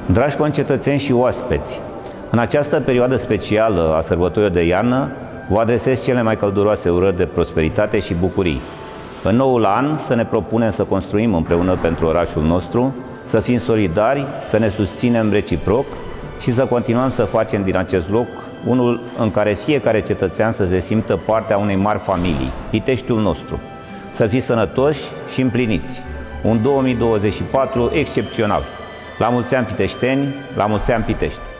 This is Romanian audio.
Dragi concetățeni și oaspeți, în această perioadă specială a sărbătorilor de iarnă, vă adresez cele mai călduroase urări de prosperitate și bucurii. În noul an să ne propunem să construim împreună pentru orașul nostru, să fim solidari, să ne susținem reciproc și să continuăm să facem din acest loc unul în care fiecare cetățean să se simtă parte a unei mari familii, Piteștiul nostru. Să fiți sănătoși și împliniți. Un 2024 excepțional. La mulți ani, piteșteni, la mulți ani, Pitești!